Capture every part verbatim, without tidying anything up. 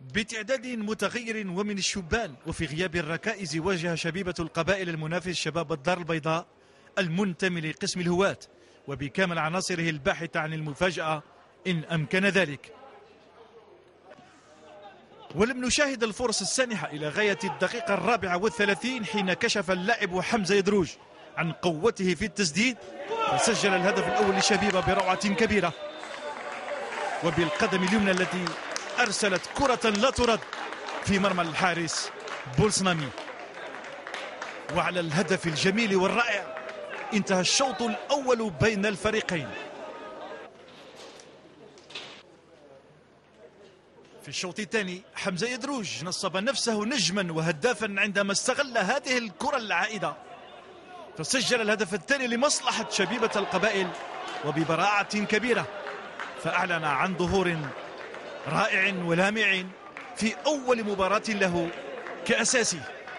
بتعداد متغير ومن الشبان وفي غياب الركائز واجه شبيبة القبائل المنافس شباب الدار البيضاء المنتمي لقسم الهواة وبكامل عناصره الباحثة عن المفاجأة إن أمكن ذلك. ولم نشاهد الفرص السانحة إلى غاية الدقيقة الرابعة والثلاثين حين كشف اللاعب حمزة يدروج عن قوته في التسديد وسجل الهدف الأول لشبيبة بروعة كبيرة وبالقدم اليمنى التي أرسلت كرة لا ترد في مرمى الحارس بولسنامي. وعلى الهدف الجميل والرائع انتهى الشوط الأول بين الفريقين. في الشوط الثاني حمزة يدروج نصب نفسه نجما وهدافا عندما استغل هذه الكرة العائدة فسجل الهدف الثاني لمصلحة شبيبة القبائل وببراعة كبيرة، فأعلن عن ظهور رائع ولامع في أول مباراة له كأساسي.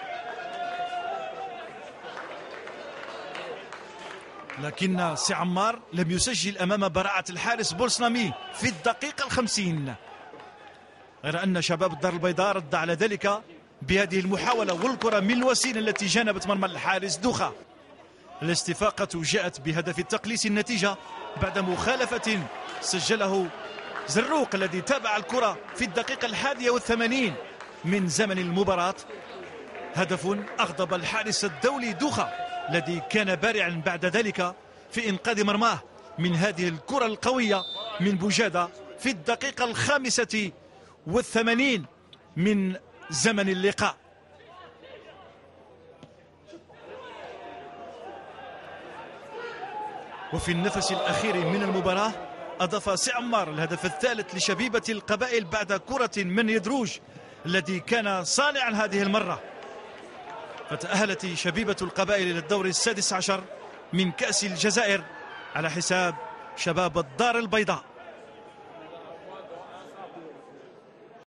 لكن سي عمار لم يسجل أمام براعة الحارس بولسنامي في الدقيقة الخمسين، غير أن شباب الدار البيضاء رد على ذلك بهذه المحاولة والكرة من الوسيلة التي جانبت مرمى الحارس دوخة. الاستفاقة جاءت بهدف التقليص النتيجة بعد مخالفة سجله زروق الذي تابع الكرة في الدقيقة الحادية والثمانين من زمن المباراة. هدف أغضب الحارس الدولي دوخة الذي كان بارعا بعد ذلك في إنقاذ مرماه من هذه الكرة القوية من بوجادة في الدقيقة الخامسة والثمانين من زمن اللقاء. وفي النفس الأخير من المباراة أضاف سي عمار الهدف الثالث لشبيبة القبائل بعد كرة من يدروج الذي كان صانعا هذه المرة، فتأهلت شبيبة القبائل إلى الدور السادس عشر من كأس الجزائر على حساب شباب الدار البيضاء.